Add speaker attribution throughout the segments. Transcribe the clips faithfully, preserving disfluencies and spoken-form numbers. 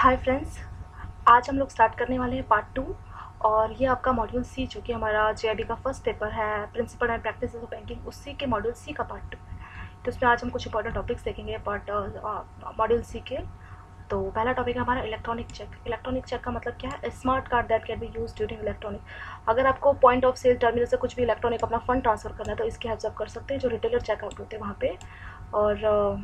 Speaker 1: Hi friends, आज हम लोग स्टार्ट करने वाले हैं पार्ट टू। और ये आपका मॉड्यूल सी, जो कि हमारा जेआईबी का फर्स्ट पेपर है, principle and practice of banking, उसी के मॉड्यूल सी का पार्ट टू है। तो इसमें आज हम कुछ इंपॉर्टेंट टॉपिक्स देखेंगे पार्ट मॉड्यूल सी के। तो पहला टॉपिक है हमारा इलेक्ट्रॉनिक चेक। इलेक्ट्रॉनिक चेक का मतलब क्या है? Smart card that can be use during electronic. अगर आपको पॉइंट ऑफ सेल टर्मिनल से कुछ भी इलेक्ट्रॉनिक अपना फंड ट्रांसफर करना है तो इसकी हेल्प आप कर सकते हैं, जो रिटेलर चेकआउट होते हैं वहाँ पे। और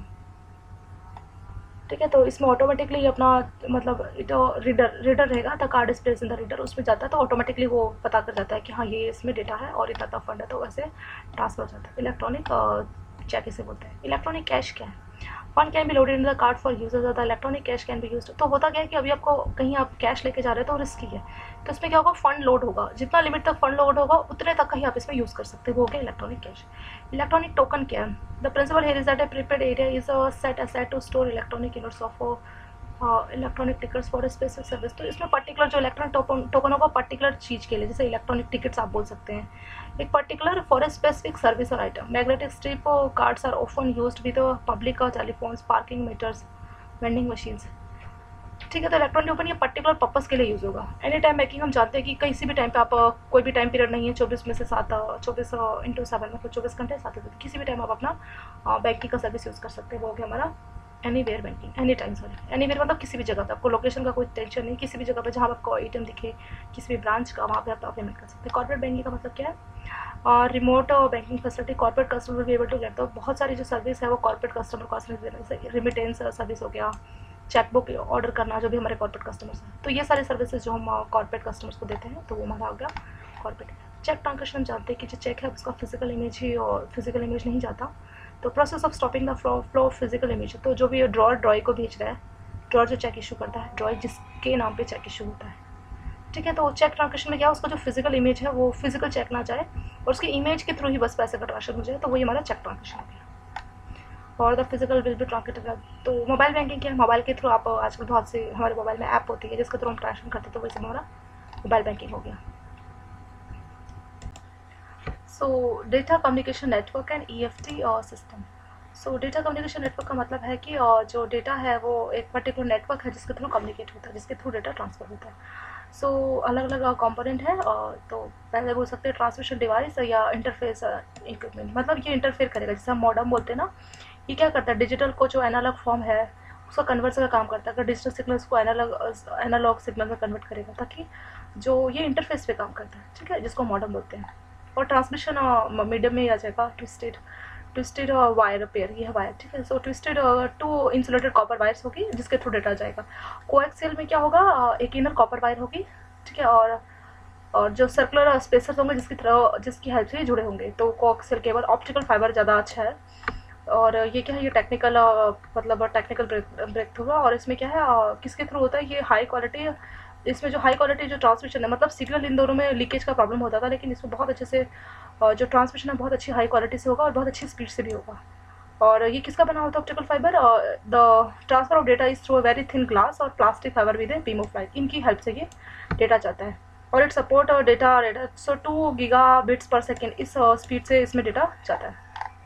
Speaker 1: ठीक है, तो इसमें ऑटोमेटिकली अपना मतलब तो रीडर रीडर रहेगा, the card is place in the reader, उसमें जाता है तो ऑटोमेटिकली वो पता कर जाता है कि हाँ ये इसमें डेटा है और इतना फंड है, तो वैसे ट्रांसफर हो जाता है। इलेक्ट्रॉनिक चेक इसे बोलते हैं। इलेक्ट्रॉनिक कैश क्या है? Fund can be loaded in the card for users of the electronic cash can be used. तो होता क्या है कि अभी आपको कहीं आप कैश लेके जा रहे हो तो रिस्की है, तो इसमें क्या होगा, फंड लोड होगा, जितना लिमिट तक फंड लोड होगा उतने तक का ही आप इसमें यूज़ कर सकते हो, वो हो गया इलेक्ट्रॉनिक कैश। इलेक्ट्रॉनिक टोकन क्या है? The principle here is that a prepaid area is a set aside to store electronic units of electronic tickets for specific service. तो इसमें पर्टिकुलर जो इलेक्ट्रॉनिक टोकन टोकन होगा पर्टिकुलर चीज़ के लिए, जैसे इलेक्ट्रॉनिक टिकट्स आप बोल सकते हैं, एक particular for a specific service और item. Magnetic strip cards are often used with public telephones, parking meters, vending machines. ठीक है, तो इलेक्ट्रॉनिक टोकन ये पर्टिकुलर पर्पस के लिए यूज़ होगा। एनी टाइम बैंकिंग हम जानते हैं कि किसी भी टाइम पे आप कोई भी टाइम पीरियड नहीं है, चौबीस में से सात चौबीस इंटू सेवन मतलब चौबीस घंटे सात दिन, किसी भी टाइम आप अपना बैंकिंग का सर्विस यूज़ कर सकते हैं, वो हो गया हमारा anywhere banking. Anytime sorry anywhere मतलब किसी भी जगह पे, आपको लोकेशन का कोई टेंशन नहीं, किसी भी जगह पे जहाँ आपको एटीएम दिखे, किसी भी ब्रांच का, वहाँ पे आप पेमेंट कर सकते हैं। कॉर्पोरेट बैंकिंग का मतलब क्या है? और remote banking facility corporate customer will be able to get. तो बहुत सारी जो सर्विस है वो कॉर्पोरेट कस्टमर को आसानी से देना, जैसे रिमिटेंस सर्विस हो गया, चेकबुक ऑर्डर करना, जो भी हमारे कॉर्पोरेट कस्टमर्स हैं, तो ये सारी सर्विसेज जो हम कॉर्पोरेट कस्टमर्स को देते हैं, तो वो हमारा हो गया कॉर्पोरेट। चेक ट्रांजेक्शन हम जानते हैं कि जो चेक है उसका फिजिकल इमेज ही और फिजिकल इमेज नहीं जाता, तो process of stopping the flow flow of physical image. तो जो भी ड्रॉर ड्रॉय को भेज रहा है, ड्रॉर जो चेक इशू करता है, ड्रॉय जिसके नाम पे चेक इशू होता है, ठीक है, तो चेक ट्रांजेक्शन में क्या है, उसका जो फिजिकल इमेज है वो फिजिकल चेक ना जाए और उसकी इमेज के थ्रू ही बस पैसे का ट्रांजेक्शन हो जाए, तो वही हमारा चेक ट्रांजेक्शन हो गया। और the physical will be transfer. तो मोबाइल बैंकिंग क्या है? मोबाइल के थ्रू आप आजकल बहुत से हमारे मोबाइल में ऐप होती है जिसके थ्रू हम ट्रांजेक्शन करते हैं, तो वही सब हमारा मोबाइल बैंकिंग हो गया। So data communication network and E F T और system. So data communication network का मतलब है कि जो डेटा है वो एक पर्टिकुलर नेटवर्क है जिसके थ्रू कम्युनिकेट होता है, जिसके थ्रू डेटा ट्रांसफर होता है। सो so, अलग अलग कंपोनेंट है, और तो पहले बोल सकते हैं ट्रांसमिशन डिवाइस या इंटरफेस इक्विपमेंट। मतलब ये इंटरफेयर करेगा, जैसे हम मॉडम बोलते हैं ना, ये क्या करता है, डिजिटल को जो एनालॉग फॉर्म है उसका कन्वर्ट का काम करता है, अगर डिजिटल सिग्नल्स को एनालॉग एनालॉग सिग्नल में कन्वर्ट करेगा, ताकि जो ये इंटरफेस पे काम करता है, ठीक है, जिसको मॉडम बोलते हैं। और ट्रांसमिशन मीडियम में आ जाएगा ट्विस्टेड ट्विस्टेड वायर पेयर, ये है वायर, ठीक है। So twisted two insulated copper wires होगी जिसके थ्रू डेटा जाएगा। कोएक्सियल में क्या होगा, एक इनर कॉपर वायर होगी, ठीक है, और और जो सर्कुलर स्पेसर्स होंगे जिसकी तरह जिसकी हेल्प से जुड़े होंगे, तो कोएक्सियल केबल ऑप्टिकल फाइबर ज़्यादा अच्छा है। और ये क्या है, ये टेक्निकल मतलब टेक्निकल ब्रेक थ्रू, और इसमें क्या है, किसके थ्रू होता है, ये हाई क्वालिटी, इसमें जो हाई क्वालिटी जो ट्रांसमिशन है, मतलब सिग्नल इन दोनों में लीकेज का प्रॉब्लम होता था, लेकिन इसमें बहुत अच्छे से जो ट्रांसमिशन है बहुत अच्छी हाई क्वालिटी से होगा और बहुत अच्छी स्पीड से भी होगा। और ये किसका बना होता है, optical fibre. The transfer of data is through a very thin glass और plastic fibre with a beam of light, इनकी हेल्प से ये डेटा जाता है। और it support data data so two gigabits per second, इस speed से इसमें डेटा जाता है।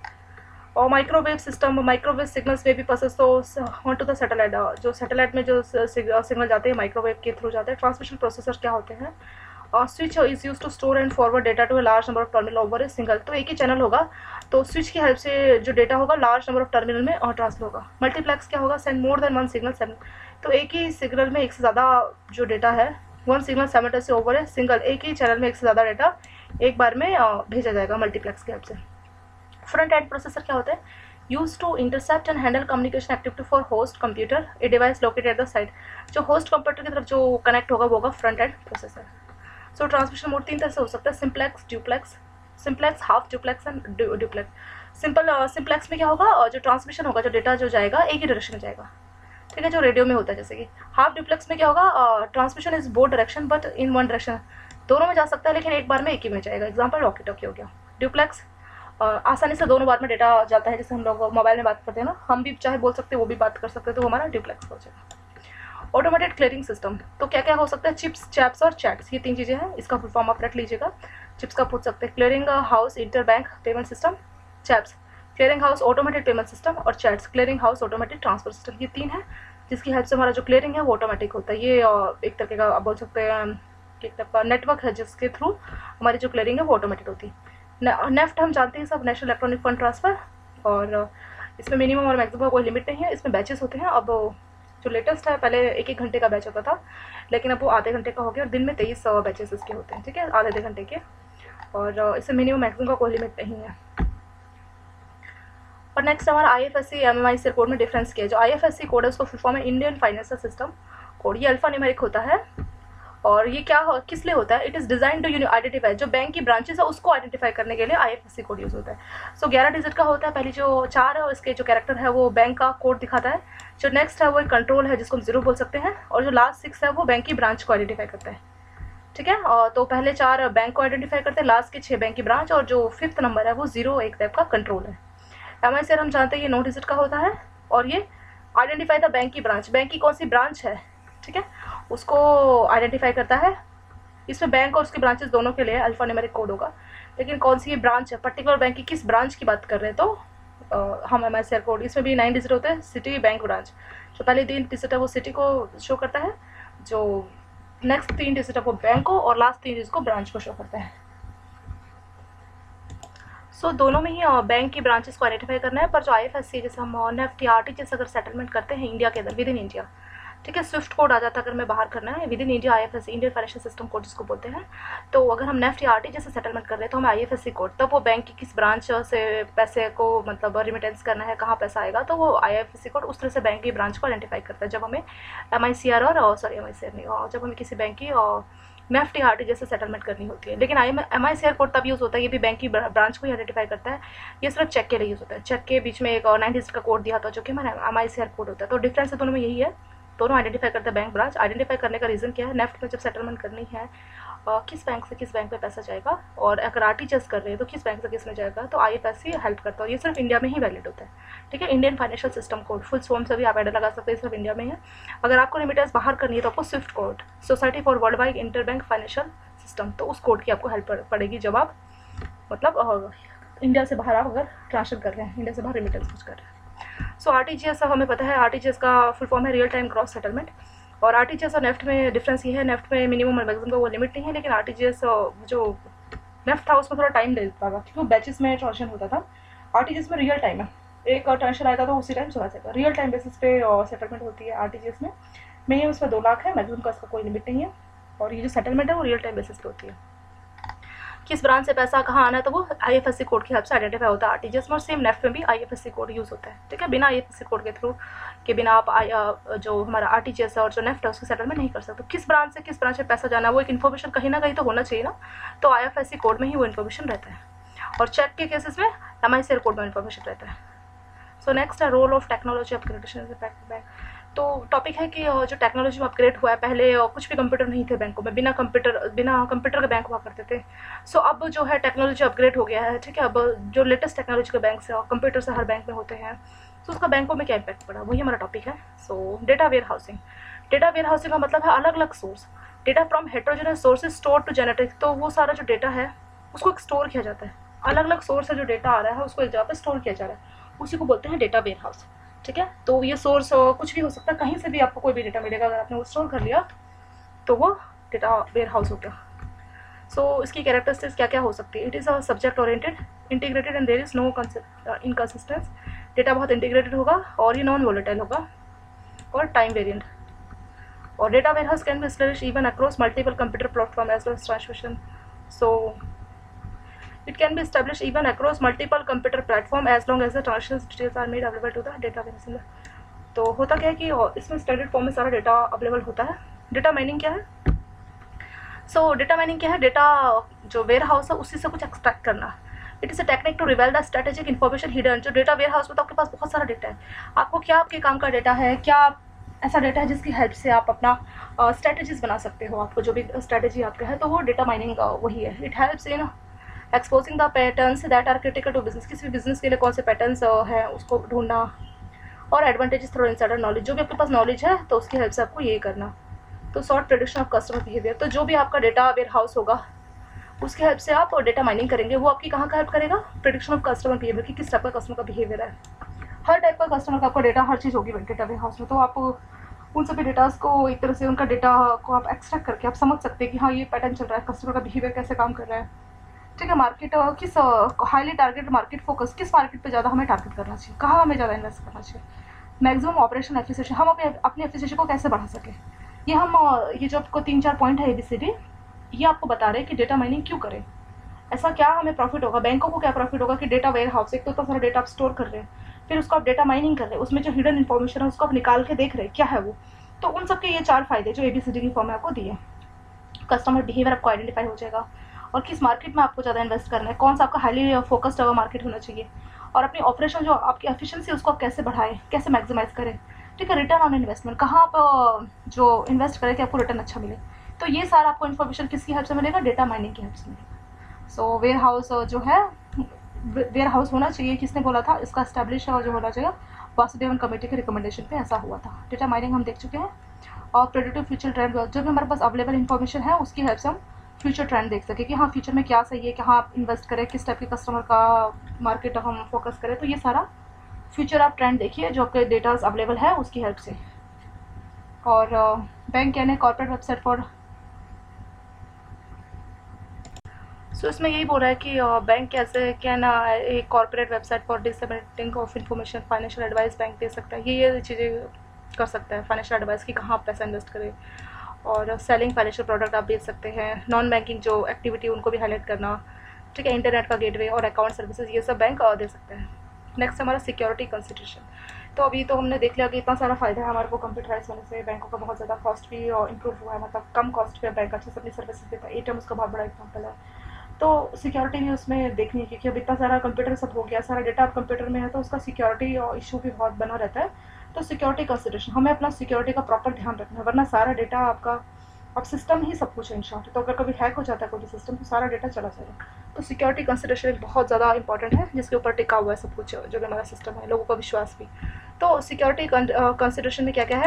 Speaker 1: और माइक्रोवेव सिस्टम, माइक्रोवेव सिग्नल्स में भी प्रोसेस तो ऑन टू द सैटेलाइट, जो सैटेलाइट में जो सिग्नल जाते हैं माइक्रोवेव के थ्रू जाते हैं। ट्रांसमिशन प्रोसेसर क्या होते हैं? Switch is use to store and forward data to a large number of terminal over a single, तो एक ही चैनल होगा, तो स्विच की हेल्प से जो डेटा होगा लार्ज नंबर ऑफ टर्मिनल में और ट्रांसफर होगा। मल्टीप्लेक्स क्या होगा? Send more than one signal seven, तो एक ही सिग्नल में एक से ज़्यादा जो डेटा है, one signal simultaneously over a single, एक ही चैनल में एक से ज़्यादा डेटा एक बार में भेजा जाएगा मल्टीप्लेक्स की हेल्प से। फ्रंट एंड प्रोसेसर क्या होता है? Use to intercept and handle communication activity for host computer, a device located at the side, जो होस्ट कंप्यूटर की तरफ जो कनेक्ट होगा वो होगा front end processor. So transmission mode तीन तरह से हो सकता है, simplex, duplex, simplex, half duplex and duplex. Simple simplex में क्या होगा, जो ट्रांसमिशन होगा, जो डेटा जो जाएगा एक ही डायरेक्शन में जाएगा, ठीक है, जो रेडियो में होता है जैसे कि। हाफ ड्यूप्लेक्स में क्या होगा, transmission is both direction but in one direction, दोनों में जा सकता है लेकिन एक बार में एक ही में जाएगा, एग्जाम्पल वॉकी टॉकी हो गया। ड्यूप्लेक्स आसानी से दोनों बार में डेटा जाता है, जैसे हम लोग मोबाइल में बात करते हैं ना, हम भी चाहे बोल सकते हैं वो भी बात कर सकते हैं, तो हमारा ड्यूप्लेक्स हो जाएगा। ऑटोमेटेड क्लियरिंग सिस्टम, तो क्या क्या हो सकता है? चिप्स, चैप्स और चैट्स, ये तीन चीज़ें हैं, इसका फुल फॉर्म आप रख लीजिएगा। चिप्स का पूछ सकते हैं clearing house inter bank payment system, CHAPS clearing house automated payment system, और CHATS clearing house automated transfer system, ये तीन है। जिसकी हेल्प से हमारा जो क्लियरिंग है वो ऑटोमेटिक होता है। ये एक तरीके का आप बोल सकते हैं कि एक तरह का नेटवर्क है जिसके थ्रू हमारी जो क्लियरिंग है वो ऑटोमेटिक होती है। नेफ्ट हम जानते हैं सब, नेशनल इलेक्ट्रॉनिक फंड ट्रांसफ़र, और इसमें मिनिमम और मैक्सिमम कोई लिमिट नहीं है। इसमें बैचेस होते हैं। अब जो लेटेस्ट है, पहले एक एक घंटे का बैच होता था, लेकिन अब वो आधे घंटे का हो गया और दिन में तेईस बैचेस इसके होते हैं, ठीक है, आधे आधे घंटे के। और इसमें मिनिमम मैक्सिमम का कोई लिमिट नहीं है। और नेक्स्ट हमारा I F S C M M I C code में डिफरेंस किया है। जो I F S C code है उसको फुल फॉर्म है इंडियन फाइनेंशियल सिस्टम कोड। ये अल्फा न्यूमेरिक होता है और ये क्या हो, किस लिए होता है? इट इज़ डिजाइन टू यूनि आइडेंटिफाई, जो बैंक की ब्रांचेस है उसको आइडेंटिफाई करने के लिए I F S C code use होता है। सो ग्यारह डिजिट का होता है। पहली जो चार है इसके जो कैरेक्टर है वो बैंक का कोड दिखाता है। जो नेक्स्ट है वो एक कंट्रोल है जिसको हम जीरो बोल सकते हैं, और जो लास्ट सिक्स है वो बैंक की ब्रांच को आइडेंटिफाई करता है, ठीक है। और तो पहले चार बैंक को आइडेंटिफाई करते हैं, लास्ट के छः बैंक की ब्रांच, और जो फिफ्थ नंबर है वो जीरो एक टाइप का कंट्रोल है। एम आई सी आर हम जानते हैं ये नौ डिजिट का होता है और ये आइडेंटिफाई द बैंक की ब्रांच, बैंक की कौन सी ब्रांच है, ठीक है, उसको आइडेंटिफाई करता है। इसमें बैंक और उसकी ब्रांचेस दोनों के लिए अल्फा न्यूमेरिक कोड होगा, लेकिन कौन सी ये ब्रांच है, पर्टिकुलर बैंक की किस ब्रांच की बात कर रहे हैं तो आ, हम M I C R code, इसमें भी नाइन डिजिट होते हैं। सिटी बैंक ब्रांच, जो पहले तीन डिजिट है वो सिटी को शो करता है, जो नेक्स्ट तीन डिजिट है वो बैंक को, और लास्ट तीन डिजिट को ब्रांच को शो करता है। सो so, दोनों में ही बैंक की ब्रांचेस को आइडेंटिफाई करना है। पर जो आई एफ एस सी, जैसे हम नेफ्ट या आर टी जी एस अगर सेटलमेंट करते हैं इंडिया के अंदर, विद इन इंडिया, ठीक है, स्विफ्ट कोड आ जाता है अगर मैं बाहर करना है, within India I F S C, Indian financial system code जिसको बोलते हैं। तो अगर हम नेफ्ट या आर टी जी एस से सेटलमेंट कर रहे हैं तो हमें I F S C code, तब वो बैंक की किस ब्रांच से पैसे को मतलब रिमिटेंस करना है, कहाँ पैसा आएगा, तो वो I F S C code उस तरह से बैंक की ब्रांच को आइडेंटिफाई करता है। जब हमें एम आई सी आर और sorry M I C R नहीं, जब हमें किसी बैंक की और नेफ्ट या आर टी जी एस से सेटलमेंट करनी होती है। लेकिन I M I C R code तब यूज़ होता है, ये भी बैंक की ब्रांच को ही आइडेंटिफाई करता है। ये सिर्फ चेक के लिए यूज़ होता है। चेक के बीच में एक नाइन डिजिट का कोड दिया था जो कि हमारा M I C R code होता है। तो डिफरेंस है दोनों में यही है, दोनों आइडेंटिफाई करते हैं बैंक ब्रांच। आइडेंटिफाई करने का रीज़न क्या है, नेफ्ट में जब सेटलमेंट करनी है किस बैंक से किस बैंक में पैसा जाएगा, और अगर आर टी जी एस कर रहे हैं तो किस बैंक से किस में जाएगा, तो I F S C help करता है। ये सिर्फ इंडिया में ही वैलिड होता है, ठीक है। Indian financial system code full form से भी आप आइडिया लगा सकते हैं, सिर्फ इंडिया में है। अगर आपको रेमिटेंस बाहर करनी है तो आपको swift code, society for world wide inter bank financial system, तो उस कोड की आपको हेल्प पड़ेगी जब आप मतलब इंडिया से बाहर आप अगर ट्रांसफर कर रहे हैं, इंडिया से बाहर रेमिटेंस कुछ कर रहे हैं। So R T G S हमें पता है, आर टी जी एस का फुल फॉर्म है रियल टाइम ग्रॉस सेटलमेंट। और आर टी जी एस और नेफ्ट में डिफरेंस ये है, नेफ्ट में मिनिमम और मैक्सिमम का वो लिमिट नहीं है, लेकिन आर टी जी एस जो नेफ्ट था उसमें थोड़ा टाइम दे देता था क्योंकि बैचेस में ट्रांजेक्शन होता था। आर टी जी एस में रियल टाइम है, एक ट्रांजेक्शन आएगा तो उसी टाइम चला जाएगा, रियल टाइम बेसिस पे सेटलमेंट होती है आर टी जी एस में। मिनिमम उसमें दो लाख है, मैक्सिमम का इसका कोई लिमिट नहीं है, और ये जो सेटलमेंट है वो रियल टाइम बेसिस पे होती है। किस ब्रांच से पैसा कहाँ आना है तो वो I F S C code की हेल्प से आइडेंटिफाई होता है आर टी जी एस में, और सेम नेफ्ट में भी I F S C code use होता है, ठीक है। बिना I F S C code के थ्रू के बिना आप आई, जो हमारा आर टी जी एस है और जो नेफ्ट है उसकी सेटलमेंट नहीं कर सकते। किस ब्रांच से किस ब्रांच में पैसा जाना है वो एक इन्फॉर्मेशन कहीं ना कहीं तो होना चाहिए ना, तो I F S C code में ही वो इन्फॉर्मेशन रहता है। और चेक के केसेस में M I C R code में इन्फॉर्मेशन रहता है। सो नेक्स्ट है role of technology upgradation bank. तो टॉपिक है कि जो टेक्नोलॉजी में अपग्रेड हुआ है, पहले कुछ भी कंप्यूटर नहीं थे बैंकों में, बिना कंप्यूटर बिना कंप्यूटर के बैंक हुआ करते थे। सो so, अब जो है टेक्नोलॉजी अपग्रेड हो गया है, ठीक है। अब जो लेटेस्ट टेक्नोलॉजी के बैंक से कंप्यूटर से हर बैंक में होते हैं, तो उसका बैंकों में क्या इम्पैक्ट पड़ा, वही हमारा टॉपिक है। So data data warehousing मतलब है अलग अलग source, data from heterogeneous sources store to genetic. तो वो सारा जो डेटा है उसको एक स्टोर किया जाता है, अलग अलग सोर्स से जो डेटा आ रहा है उसको एक जगह पर स्टोर किया जा रहा है, उसी को बोलते हैं डेटा वेयर हाउस, ठीक है। तो ये सोर्स कुछ भी हो सकता है, कहीं से भी आपको कोई भी डेटा मिलेगा, अगर आपने वो स्टोर कर लिया तो वो डेटा वेयर हाउस हो गया। सो so, इसकी कैरेक्टरिस्टिक्स क्या क्या हो सकती है, it is a subject oriented, integrated and there is no inconsistency. Data बहुत इंटीग्रेटेड होगा और ये नॉन वोलेटाइल होगा और टाइम वेरिएंट। और data warehouse can be established even across multiple computer platform as well as transmission. So it can be established even across multiple computer platform as long as the transaction details are made available to the database। तो होता क्या है कि इसमें standard form में सारा data available होता है। डेटा माइनिंग क्या है, सो डेटा माइनिंग क्या है, डेटा जो वेयर हाउस है उसी से कुछ एक्सट्रैक्ट करना। It is a technique to reveal the strategic information hidden. जो डेटा वेयर हाउस में तो आपके पास बहुत सारा डेटा है, आपको क्या आपके काम का डेटा है, क्या ऐसा डेटा है जिसकी हेल्प से आप अपना स्ट्रेटेजीज uh, बना सकते हो, आपको जो भी स्ट्रेटेजी आपका है, तो वो डेटा माइनिंग uh, वही है। It helps in exposing the patterns that are critical to business. किसी भी बिजनेस के लिए कौन से पैटर्न्स है उसको ढूंढना, और एडवांटेजेस थ्रू इनसाइडर नॉलेज, जो भी आपके पास नॉलेज है तो उसकी हेल्प से आपको ये करना। तो short prediction of customer behaviour, तो जो भी आपका डेटा वेयर हाउस होगा उसकी हेल्प से आप डेटा माइनिंग करेंगे। वो आपकी कहाँ का हेल्प करेगा, प्रेडिक्शन ऑफ कस्टमर बिहेवियर की किस टाइप का कस्टमर का बिहेवियर है। हर टाइप का कस्टमर का आपका डेटा, हर चीज़ होगी डेटा वेयर हाउस में। तो आप उन सभी डेटास को एक तरह से उनका डेटा को आप एक्सट्रैक्ट करके आप समझ सकते हैं कि हाँ ये पैटर्न चल रहा है, कस्टमर का बिहेवियर कैसे काम कर रहा है। ठीक है, मार्केट किस हाईली टारगेट मार्केट फोकस, किस मार्केट पे ज़्यादा हमें टारगेट करना चाहिए, कहाँ हमें ज़्यादा इन्वेस्ट करना चाहिए। मैक्सिमम ऑपरेशन एफिशिएंसी, हम अपने अपनी एफिशिएंसी को कैसे बढ़ा सकें। ये हम ये जो आपको तीन चार पॉइंट है ए बी सी डी, ये आपको बता रहे हैं कि डेटा माइनिंग क्यों करें, ऐसा क्या हमें प्रॉफिट होगा, बैंकों को क्या प्रॉफिट होगा कि डेटा वेयर हाउस, एक तो इतना सारा डेटा आप स्टोर कर रहे हैं, फिर उसको आप डेटा माइनिंग कर रहे हैं, उसमें जो हिडन इन्फॉर्मेशन है उसको आप निकाल के देख रहे हैं क्या है वो। तो उन सबके ये चार फायदे जो ए बी सी डी की फॉर्म में आपको दिए। कस्टमर बिहेवियर आपको आइडेंटिफाई हो जाएगा, और किस मार्केट में आपको ज़्यादा इन्वेस्ट करना है, कौन सा आपका हाईली फोकस्ड मार्केट होना चाहिए, और अपनी ऑपरेशन जो आपकी एफिशिएंसी उसको आप कैसे बढ़ाएं, कैसे मैक्सिमाइज करें। ठीक है, रिटर्न ऑन इन्वेस्टमेंट, कहाँ आप जो इन्वेस्ट करें कि आपको रिटर्न अच्छा मिले। तो ये सारा आपको इन्फॉर्मेशन किसकी हेल्प से मिलेगा, डेटा माइनिंग की हेल्प से मिलेगा। सो वेयर हाउस जो है, वेयर हाउस होना चाहिए, किसने बोला था, इसका एस्टैब्लिश जो होना चाहिए वासुदेवन कमेटी के रिकमेंडेशन पे ऐसा हुआ था। डेटा माइनिंग हम देख चुके हैं। और प्रेडिक्टिव फ्यूचर ट्रेंड, जो भी हमारे पास अवेलेबल इन्फॉर्मेशन है उसकी हेल्प से हम फ्यूचर ट्रेंड देख सके कि हाँ फ्यूचर में क्या सही है, कहाँ आप इन्वेस्ट करें, किस टाइप के कस्टमर का मार्केट हम फोकस करें। तो ये सारा फ्यूचर आप ट्रेंड देखिए जो आपके डेटाज अवेलेबल है उसकी हेल्प से। और बैंक यानी कॉर्पोरेट वेबसाइट फॉर, सो इसमें यही बोल रहा है कि बैंक कैसे क्या ना एक corporate website for disseminating of information, financial advice bank दे सकता है। ये ये चीज़ें कर सकता है, फाइनेंशियल एडवाइस की कहाँ आप पैसा इन्वेस्ट करें, और सेलिंग फाइनेंशियल प्रोडक्ट आप बेच सकते हैं, नॉन बैंकिंग जो एक्टिविटी उनको भी हाईलाइट करना। ठीक है, इंटरनेट का गेटवे और अकाउंट सर्विसेज, ये सब बैंक दे सकते हैं। नेक्स्ट हमारा सिक्योरिटी कंसिडरेशन। तो अभी तो हमने देख लिया कि इतना सारा फायदा है हमारे को कंप्यूटराइज होने से, बैंकों का बहुत ज़्यादा कॉस्ट भी इम्प्रूव हुआ है, मतलब कम कॉस्ट पे बैंक अच्छे से अपनी सर्विसेज देता है। ए टी एम उसका बहुत बड़ा एग्जाम्पल है। तो सिक्योरिटी भी उसमें देखनी है, क्योंकि अब इतना सारा कंप्यूटर सब हो गया, सारा डेटा आप कंप्यूटर में है, तो उसका सिक्योरिटी इशू भी बहुत बना रहता है। तो सिक्योरिटी कंसिडरेशन, हमें अपना सिक्योरिटी का प्रॉपर ध्यान रखना है, वरना सारा डेटा आपका, अब सिस्टम ही सब कुछ है इंशाल्लाह, तो अगर कभी हैक हो जाता है कोई सिस्टम तो सारा डेटा चला जाएगा। तो सिक्योरिटी कंसिडरेशन एक बहुत ज़्यादा इंपॉर्टेंट है, जिसके ऊपर टिका हुआ है सब कुछ जो भी हमारा सिस्टम है, लोगों का विश्वास भी। तो सिक्योरिटी कंसिडरेशन में क्या क्या है,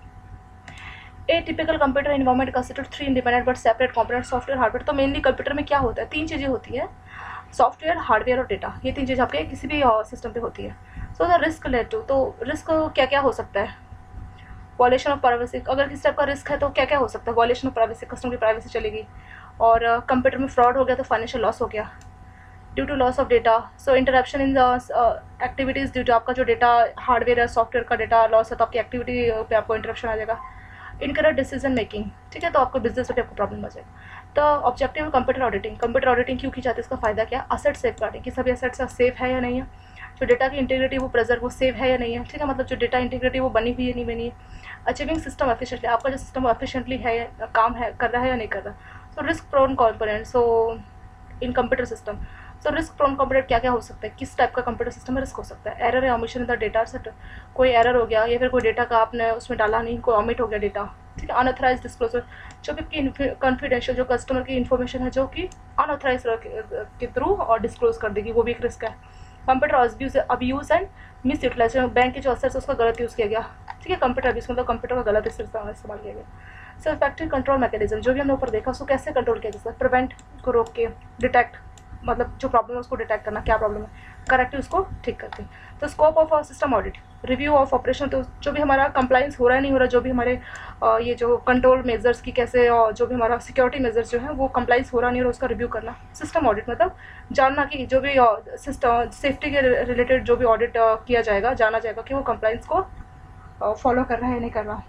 Speaker 1: a typical computer environment consider three independent but separate component, software hardware. तो मेनली कंप्यूटर में क्या होता है, तीन चीज़ें होती है, सॉफ्टवेयर हार्डवेयर और डेटा, ये तीन चीज़ आपके किसी भी सिस्टम पे होती है। So the risk let to, तो रिस्क क्या क्या हो सकता है, वॉलेशन ऑफ प्राइवेसी, अगर किस टाइप का रिस्क है तो क्या क्या हो सकता है, वॉलेशन ऑफ प्राइवेसी, कस्टमर की प्राइवेसी चलेगी, और कंप्यूटर में फ्रॉड हो गया तो फाइनेंशियल लॉस हो गया due to loss of data. So interruption in activities due to आपका जो डेटा हार्डवेयर या सॉफ्टवेयर का डेटा लॉस है तो आपकी एक्टिविटी पे आपको इंटरप्शन आ जाएगा। इनकरेक्ट डिसीजन मेकिंग, ठीक है, तो आपको बिजनेस पे आपको प्रॉब्लम आ जाएगा। तो objective computer auditing, computer auditing क्यों की जाती है, इसका फायदा क्या, असेट सेफ गार्डिंग, कि सभी असेट्स सेफ है या नहीं है, जो डेटा की इंटीग्रिटी वो प्रेजर्व वो सेव है या नहीं है। ठीक है, मतलब जो डेटा इंटीग्रिटी वो बनी हुई है नहीं बनी है। अचीविंग सिस्टम एफिशिएंटली, आपका जो सिस्टम एफिशिएंटली है काम है कर रहा है या नहीं कर रहा। So risk prone component, so in computer system, so risk prone computer क्या क्या हो सकता है, किस टाइप का कंप्यूटर सिस्टम में रिस्क हो सकता है, एरर या omission in the data set, कोई एरर हो गया या फिर कोई डेटा का आपने उसमें डाला नहीं, कोई ओमिट हो गया डेटा। ठीक है, अनऑथराइज डिस्क्लोजर, जो भी कॉन्फिडेंशियल जो कस्टमर की इन्फॉर्मेशन है जो कि अनऑथराइज के थ्रू और डिस्क्लोज कर देगी, वो भी एक रिस्क है। Computer abuse and misutilization, bank के जो असर से उसका गलत यूज़ किया गया। ठीक है, कंप्यूटर अब्यूज मतलब कंप्यूटर का गलत इस्तेमाल किया गया। सो इफेक्टिव कंट्रोल मैकेनिज्म, जो भी हमने ऊपर देखा उसको कैसे कंट्रोल किया जा सकता है, प्रिवेंट को रोक के, डिटेक्ट मतलब जो प्रॉब्लम है उसको डिटेक्ट करना, क्या प्रॉब्लम है, करेक्टिव उसको ठीक करते हैं। तो scope of system audit, review of operation, तो जो भी हमारा कंप्लाइंस हो रहा है नहीं हो रहा, जो भी हमारे आ, ये जो कंट्रोल मेजर्स की कैसे, और जो भी हमारा सिक्योरिटी मेजर्स जो है वो कंप्लाइंस हो रहा नहीं हो रहा, उसका रिव्यू करना। सिस्टम ऑडिट मतलब जानना कि जो भी सिस्टम सेफ्टी के रिलेटेड जो भी ऑडिट किया जाएगा, जाना जाएगा कि वो कंप्लाइंस को फॉलो कर रहा है या नहीं कर रहा।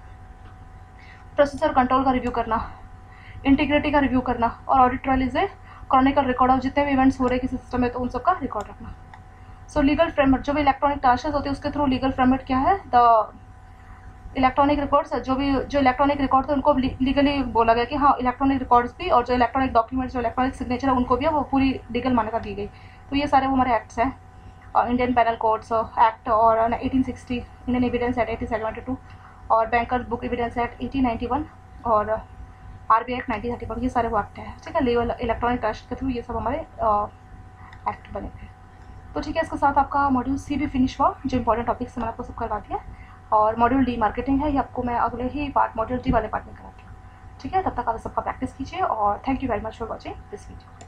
Speaker 1: प्रोसेसर कंट्रोल का रिव्यू करना, इंटीग्रिटी का रिव्यू करना, और audit trial is a chronicle record of जितने भी इवेंट्स हो रहे हैं किसी सिस्टम में तो उन सबका रिकॉर्ड रखना। सो लीगल फ्रेमवर्क, जो भी इलेक्ट्रॉनिक टास्क होते हैं उसके थ्रू लीगल फ्रेमवर्क क्या है, द इलेक्ट्रॉनिक रिकॉर्ड्स, जो भी जो इलेक्ट्रॉनिक रिकॉर्ड थे उनको लीगली बोला गया कि हाँ इलेक्ट्रॉनिक रिकॉर्ड्स भी, और जो इलेक्ट्रॉनिक डॉक्यूमेंट्स जो इलेक्ट्रॉनिक सिग्नेचर है उनको भी वो पूरी लीगल मान्यता दी गई। तो ये सारे वो हमारे एक्ट्स हैं, इंडियन पैनल कोड्स एक्ट और eighteen sixty, Indian evidence act eighteen seventy two, और banker book evidence act eighteen ninety one, और R B act nineteen thirty one, ये सारे वो एक्ट हैं। ठीक है, लीगल इलेक्ट्रॉनिक टास्क के थ्रू ये सब हमारे एक्ट बने थे। तो ठीक है, इसके साथ आपका मॉड्यूल सी भी फिनिश हुआ, जो इंपॉर्टेंट टॉपिक से मैंने आपको सब करवा दिया। और मॉड्यूल डी मार्केटिंग है, ये आपको मैं अगले ही पार्ट मॉड्यूल डी वाले पार्ट में कराती हूँ। ठीक है, तब तक आप सबका प्रैक्टिस कीजिए, और thank you very much for watching this video.